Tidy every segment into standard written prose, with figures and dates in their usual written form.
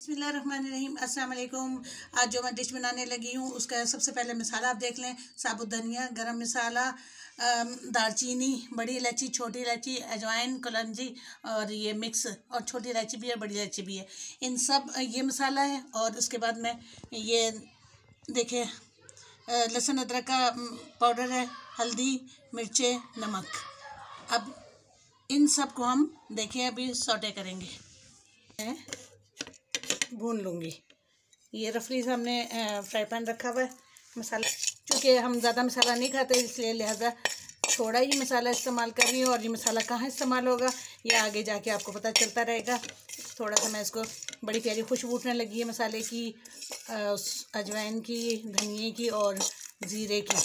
बिस्मिल्लाहिर्रहमानिर्रहीम। अस्सलाम वालेकुम। आज जो मैं डिश बनाने लगी हूँ उसका सबसे पहले मसाला आप देख लें। साबुत धनिया, गरम मसाला, दालचीनी, बड़ी इलायची, छोटी इलायची, अजवाइन, कलौंजी और ये मिक्स, और छोटी इलायची भी है, बड़ी इलायची भी है। इन सब ये मसाला है। और उसके बाद में ये देखिए लहसुन अदरक का पाउडर है, हल्दी, मिर्चें, नमक। अब इन सब को हम देखिए अभी सौटे करेंगे, भून लूँगी। ये रफली हमने फ्राई पैन रखा हुआ है। मसाला, चूँकि हम ज़्यादा मसाला नहीं खाते इसलिए लिहाजा थोड़ा ही मसाला इस्तेमाल कर रही हूँ। और ये मसाला कहाँ इस्तेमाल होगा ये आगे जाके आपको पता चलता रहेगा। थोड़ा सा मैं इसको, बड़ी प्यारी खुशबू उठने लगी है मसाले की, अजवाइन की, धनिए की और ज़ीरे की।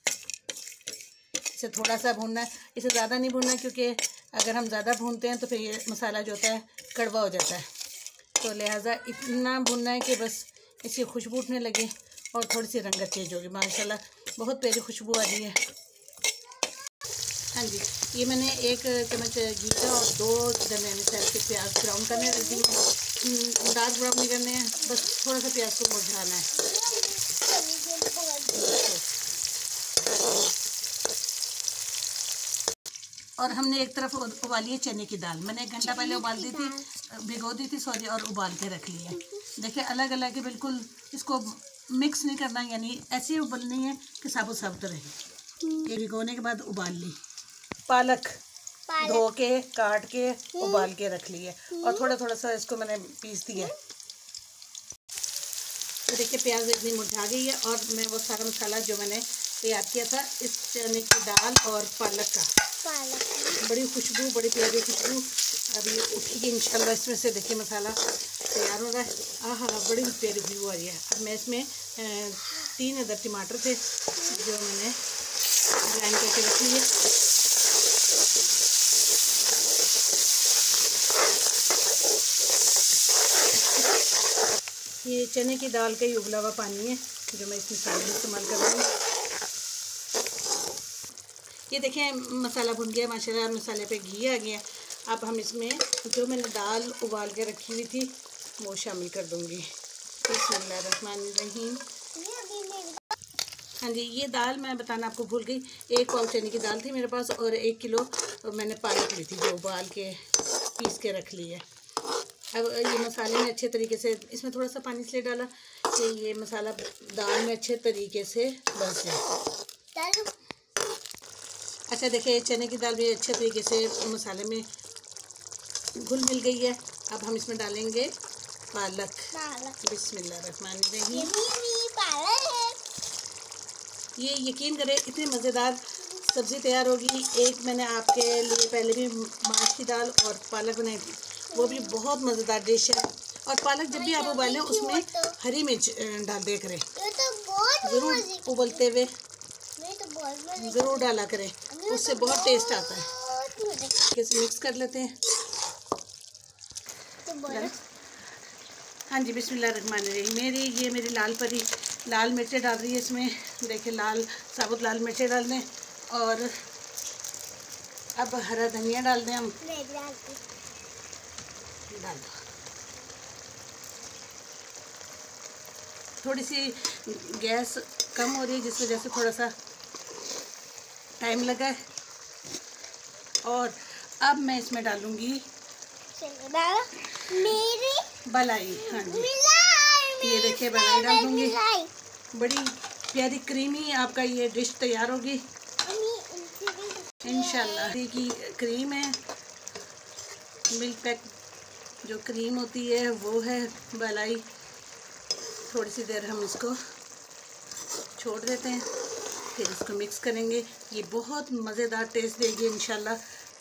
इसे थोड़ा सा भूनना है, इसे ज़्यादा नहीं भूनना, क्योंकि अगर हम ज़्यादा भूनते हैं तो फिर ये मसाला जो होता है कड़वा हो जाता है। तो लिहाजा इतना भुनना है कि बस इसकी खुशबू उठने लगे और थोड़ी सी रंगत चेंज होगी। माशाल्लाह बहुत प्यारी खुशबू आ रही है। हाँ जी, ये मैंने 1 चम्मच घी का और 2 दरमियानी साइज के प्याज ब्राउन करने रखी हूँ। डार्क ब्राउन नहीं करने हैं, बस थोड़ा सा प्याज को मुरझाना है। और हमने एक तरफ उबाली है चने की दाल। मैंने 1 घंटा पहले उबाल दी थी, भिगो दी थी सॉरी, और उबाल के रख ली है। देखिए अलग अलग है बिल्कुल, इसको मिक्स नहीं करना, यानी ऐसी उबलनी है कि साबुत साबुत रहे। ये भिगोने के बाद उबाल ली। पालक धो के काट के उबाल के रख ली है, और थोड़ा थोड़ा सा इसको मैंने पीस दिया। तो देखिए प्याज इतनी मुरझा गई है, और मैं वो सारा मसाला जो मैंने तैयार किया था इस चने की दाल और पालक का, बड़ी खुशबू, बड़ी प्यारी खुशबू अभी उठेगी इंशाल्लाह इसमें से। देखिए मसाला तैयार हो रहा है। आहा, बड़ी प्यारी खुशबू आ रही है। अब मैं इसमें 3 अदर टमाटर थे जो मैंने ग्राइंड करके रख लिए। ये चने की दाल का ही उबला हुआ पानी है जो मैं इस मसाले में इस्तेमाल कर रही हूँ। ये देखें मसाला भुन गया माशाल्लाह, मसाले पे घी आ गया। अब हम इसमें जो मैंने दाल उबाल के रखी हुई थी वो शामिल कर दूंगी। बिस्मिल्लाहिर्रहमानिर्रहीम। हाँ जी, ये दाल मैं बताना आपको भूल गई। 1 पाव चने की दाल थी मेरे पास, और 1 किलो मैंने पालक ली थी जो उबाल के पीस के रख ली है। अब ये मसाले में अच्छे तरीके से, इसमें थोड़ा सा पानी इसलिए डाला कि ये मसाला दाल में अच्छे तरीके से बस जाए। अच्छा देखिए चने की दाल भी अच्छे तरीके से मसाले में घुल मिल गई है। अब हम इसमें डालेंगे पालक। बिस्मिल्लाहिर्रहमानिर्रहीम। ये यकीन करें इतनी मज़ेदार सब्ज़ी तैयार होगी। एक मैंने आपके लिए पहले भी माश की दाल और पालक बनाई थी, वो भी बहुत मज़ेदार डिश है। और पालक जब भी आप उबालें उसमें हरी मिर्च डाल दिया करें, ज़रूर उबलते हुए ज़रूर डाला करें, उससे बहुत टेस्ट आता है। इसे मिक्स कर लेते हैं। हाँ जी, बिस्मिल्लाहिर्रहमानिर्रहीम। मेरी लाल परी लाल मिर्चें डाल रही है इसमें। देखिए साबुत लाल मिर्चें डाल दें, और अब हरा धनिया डाल दें हम। डाल दो। थोड़ी सी गैस कम हो रही है जिस वजह से थोड़ा सा टाइम लगा है। और अब मैं इसमें डालूंगी मलाई। हाँ जी, ये देखिए मलाई डाल दूंगी। बड़ी प्यारी क्रीमी आपका ये डिश तैयार होगी इंशाल्लाह। की क्रीम है, मिल्क पैक जो क्रीम होती है वो है मलाई। थोड़ी सी देर हम इसको छोड़ देते हैं, फिर इसको मिक्स करेंगे। ये बहुत मज़ेदार टेस्ट देगी इंशाल्लाह।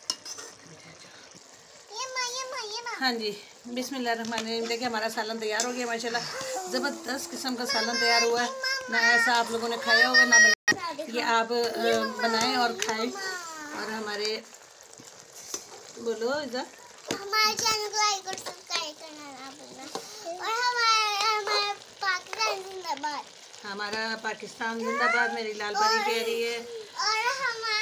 हाँ जी, बिस्मिल्लाहिर्रहमानिर्रहीम। देखिए हमारा सालन तैयार हो गया माशाल्लाह। ज़बरदस्त किस्म का सालन तैयार हुआ है। ना ऐसा आप लोगों ने खाया होगा ना बनाया। ये आप बनाएं और खाएं। और हमारे बोलो इधर हमारे चैनल को लाइक और सब्सक्राइब करना ना भूलना। और हमारा पाकिस्तान जिंदाबाद। मेरी लाल परी कह रही है। और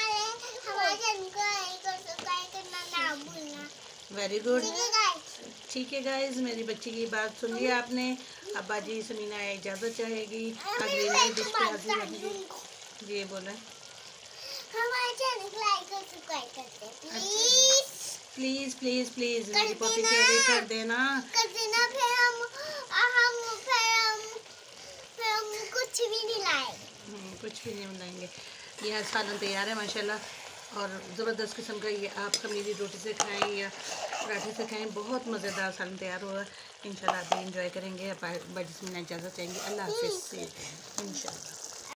हमारे चैनल को लाइक और सब्सक्राइब करना ना भूलना। Very good. ठीक है गाइज, मेरी बच्ची की बात सुन ली आपने। अब बाजी समीना इजाज़त चाहेगी, अगली नई डिश पे हाजिर रहेंगे। जी ये बोलें। हमारे चैनल को लाइक और सब्सक्राइब करते प्लीज प्लीज़ प्लीज़ प्लीज़ मेरी पोती कह रही कर देना। फिर हम कुछ भी नहीं लाएंगे। कुछ भी नहीं बनाएंगे। यह सालन तैयार है माशाल्लाह, और ज़बरदस्त किस्म का। ये आप खमीरी रोटी से खाएं या पराठे से खाएं, बहुत मज़ेदार सालन तैयार होगा। इंशाल्लाह आप भी इंजॉय करेंगे। बाजी समीना इजाज़त चाहेंगे। अल्लाह हाफ़िज़। इंशाल्लाह।